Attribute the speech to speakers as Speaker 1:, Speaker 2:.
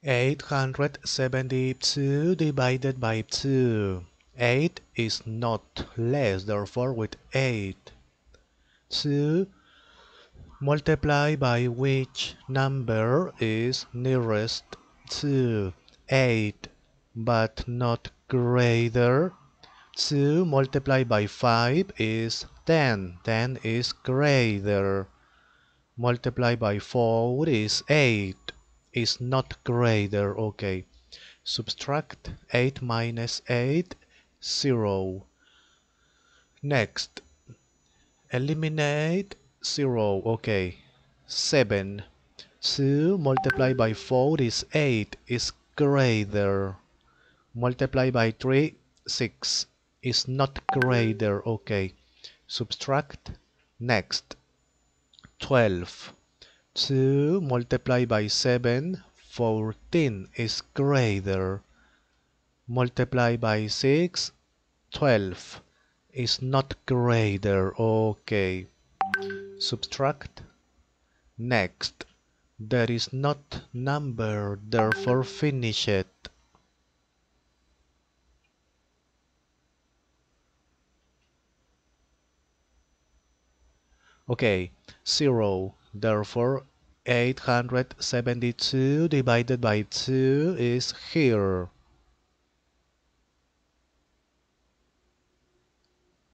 Speaker 1: 872 divided by 2. 8 is not less, therefore with 8. 2 multiply by which number is nearest to 8 but not greater. 2 multiplied by 5 is 10. 10 is greater. Multiply by 4 is 8. Is not greater. Okay. Subtract 8 minus 8, 0. Next, eliminate 0. Okay. 7. 2 multiplied by 4 is 8. Is greater. Multiply by 3, 6. Is not greater. Okay. Subtract. Next. 12. 2 multiplied by 7, 14 is greater. Multiply by 6, 12 is not greater. Okay. Subtract. Next. There is not number, therefore finish it. Okay, 0. Therefore 872 divided by 2 is here.